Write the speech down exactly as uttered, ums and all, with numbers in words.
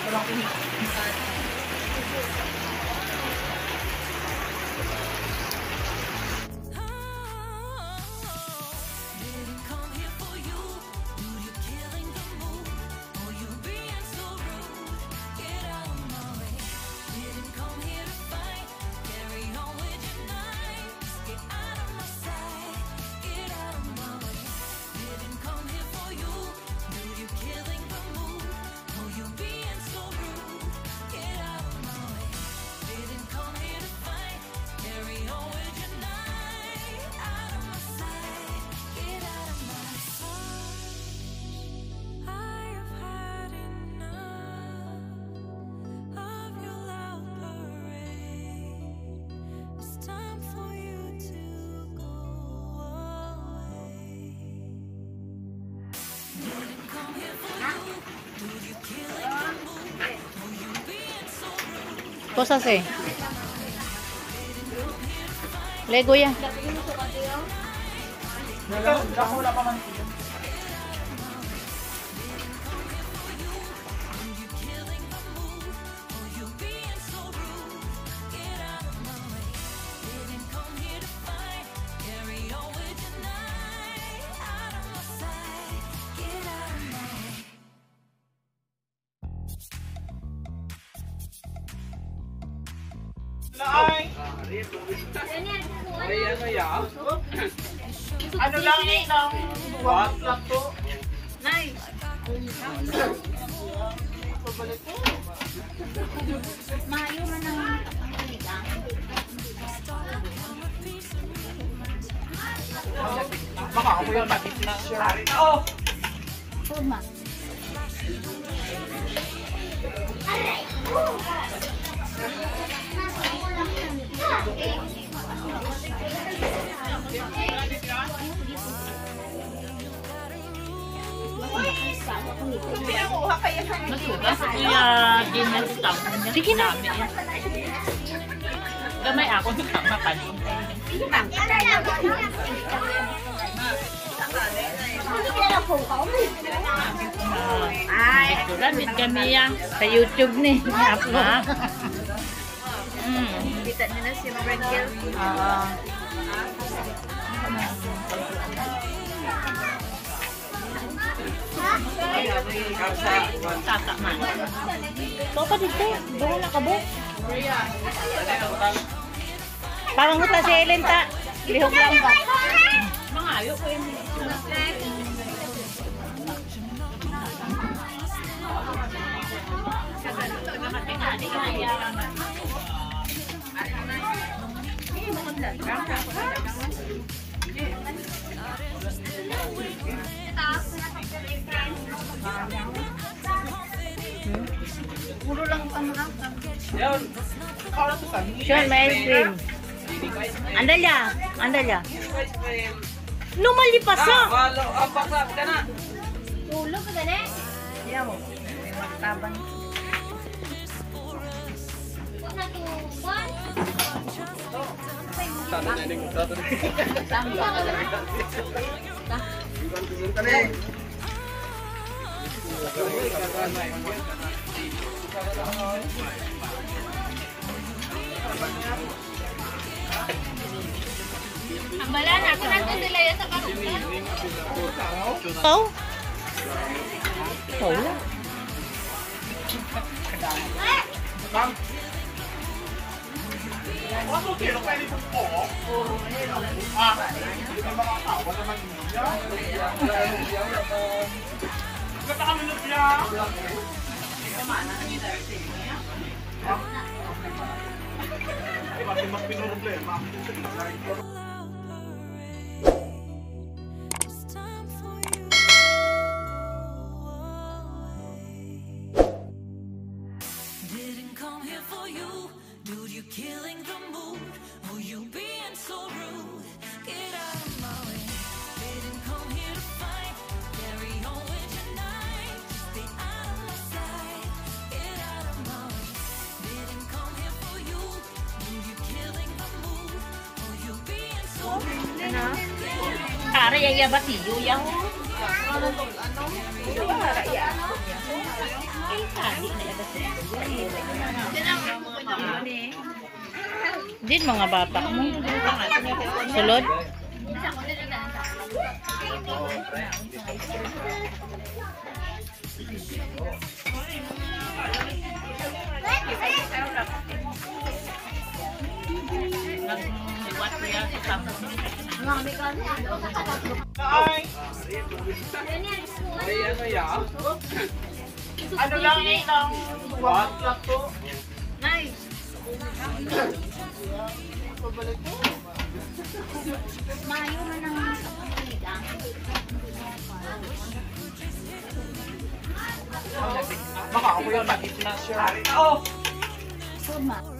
Cosas eh. Lego yan. Ay, ano yan? Ano lang lang? What lang to? Nice. Mayo man ang baka ako yung matik na siya. Oh! Puma. Aray! Kaya ginastang sige na. Gamay ako sa kamakan. Ay, damit kami yan sa YouTube ni. Upload. Hmm. Kita nila si Braille. Oo. Tata man. Ikaw pa dito. Doon na ka bo. Parang huta si Ellen ta. Lihog lang ba? Mga ayo ko yun. Puro lang pang-up. Yan. Kala to sa Sean, may ice cream. Andalya. Andalya. ice cream. Lumalipas Ah, na. walo. Ang bakla ka na. Ulo ka gani? Yan mo. Tabang. Huwag na tuwan. Sana na yung tato. Tama ka gani? Ang bala na, kung natin nila yan sa karutan. Ikaw? Ikaw lang. Bang. Ano kilo kayo nito po? Ah, hindi ka makatawa naman niya. Gata kami na siya. Kamana na niya dahil sa inyo. Pati mas pinroblema. Didn't come here for you, dude. You killing the mood. Oh, you being so rude. Get out of my way. Didn't come here to fight. Carry on with your night. Stay out of my sight. Get out of my way. Didn't come here for you, dude. You killing the mood. Oh, you being so rude. Ha? Para yaya ba si Yuya? Din mga bata mo. Sulod. Ay! Ano yan? Ano lang lang? What? Plato? Nice. Mayo man ang kapatida. Baka ako yung matit na siya. Oh! Suma.